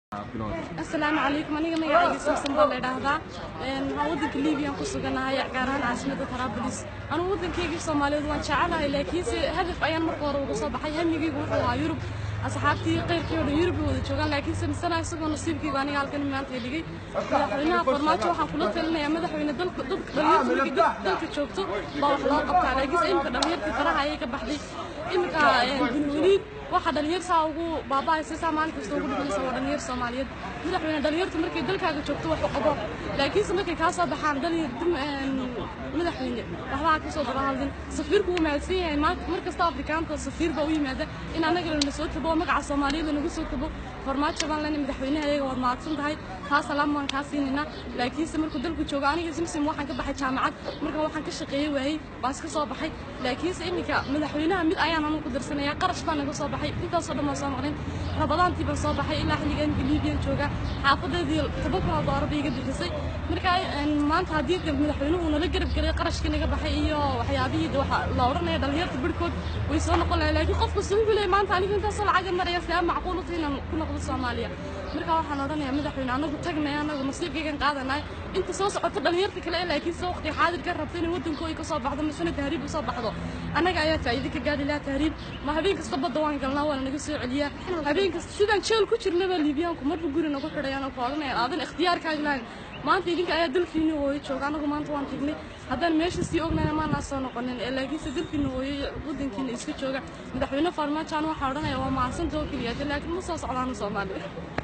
السلام عليكم أنا magacayga Samson baa la yiraahdaa wadanka Liibiya ku suganahay gaar ahaan caasimada Trablis أنا wadankayga Soomaaliyeed waan jecelahay laakiin hadaf ayaan markii hore uga soo baxay hamigaygu wuxuu ahaa Yurub asxaabtii qeyrkooda Yurub wada joogan laakiin sanad isagoo nasiibkayga aniga halkan maanta dhigay madaxweynaha farmaajo waxaan kula talinayaa madaxweyne dalka joogto baa wax loo qabtaa laakiin inta dhalinyartii faraha ay ka baxday imika waliid waxa dhalinyarta ugu baabaayay Soomaali kasta ugu dhigaysa dhalinyar Soomaaliyeed madaxweyne dhalinyartu markay dalkaaga joogto wax u qabo laakiin markay ka soo baxaan madaxweyne waxba ka soo dabaalin safiirku uu maadsan yahay markasta Afrikaanka safiir baa u yimaada in anaga la soo tabo magaca Soomaaliyeed lagu soo tabo farmaajo baan leenahay madaxweynaha ayaga wad maadsan tahay taas salaam waan ka siinina laakiin markuu dalku joogo aniga simsim waxaan ka baxay jaamacad marka waxaan ka shaqeeyay waayay baas ka soo baxay laakiin imika madaxweynaha mid ayaan anu ku darsanaya qarash baan naga soo baxay intaas oo dhan soo maqleen rabadaantii baan soo baxay ilaa xilligan Liibiya jooga xaafadeedii $700 iga bixisay marka maanta hadii madaxweynuhu nala garab galay qarashkii naga baxay iyo waxyaabihii waxa la oranaya dhalinyarta birkood way soo noqon laakiin qofku soo bilay maanta aniga intaas lacag maraya si macquul u tahay inaan ku noqdo Soomaaliya marka waxaan oranayaa madaxweyne anagu tagnay anagu nasiibkaygan qaadanay inta soo socoto dhalinyarta kale laakiin soo waqti xaadir ka rabtay in wadankooda ka soo baxdo masana tahriib u soo baxdo anaga ayaa faa'iido ka gaadhay la tahriib ma habeen kasta badda waan galnaa wala naga soo celiyaa habeen kasta sidaan jeel ku jirnaba Liibiyaanku marba guri naga xidhayaan oo qoranay aadan ikhtiyaarkaaga laan maanta idinka ayaa dalkiina hooyo jooga anagu maanta waan tagnay haddaan meesha sii ognaa ma soo noqonin laakiin dalkiina hooyo wadankiina iska jooga madaxweyne farmaajo waxaan oranayaa waa maasanta oo kaliya laakiin ma soo socdaan Soomaaliya